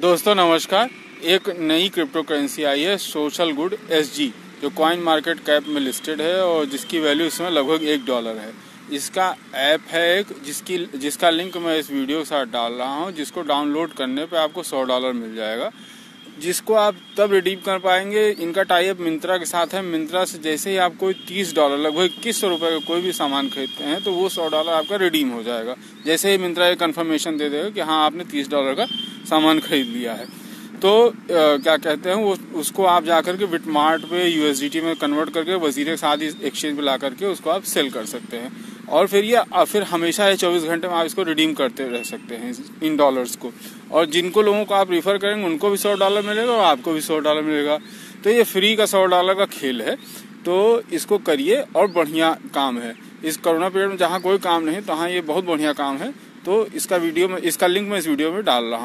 दोस्तों नमस्कार। एक नई क्रिप्टो करेंसी आई है सोशल गुड SG, जो कॉइन मार्केट कैप में लिस्टेड है और जिसकी वैल्यू इसमें लगभग $1 है। इसका ऐप है एक जिसका लिंक मैं इस वीडियो के साथ डाल रहा हूं, जिसको डाउनलोड करने पे आपको $100 मिल जाएगा, जिसको आप तब रिडीम कर पाएंगे। इनका टाई अप मिंत्रा के साथ है। मिंत्रा से जैसे ही आप कोई $30 लगभग $2100 का कोई भी सामान खरीदते हैं तो वो $100 आपका रिडीम हो जाएगा। जैसे ही मिंत्रा ये कंफर्मेशन दे देगा कि हाँ आपने $30 का सामान खरीद लिया है, तो क्या कहते हैं वो उसको आप जाकर के बिटमार्ट पे USDT में कन्वर्ट करके वजीर के साथ एक्सचेंज पे ला करके उसको आप सेल कर सकते हैं और फिर हमेशा 24 घंटे में आप इसको रिडीम करते रह सकते हैं इन डॉलर्स को। और जिनको लोगों को आप रिफर करेंगे उनको भी $100 मिलेगा और आपको भी $100 मिलेगा। तो ये फ्री का $100 का खेल है, तो इसको करिए और बढ़िया काम है। इस कोरोना पीरियड में जहाँ कोई काम नहीं तहाँ ये बहुत बढ़िया काम है। तो इसका लिंक मैं इस वीडियो में डाल रहा हूँ।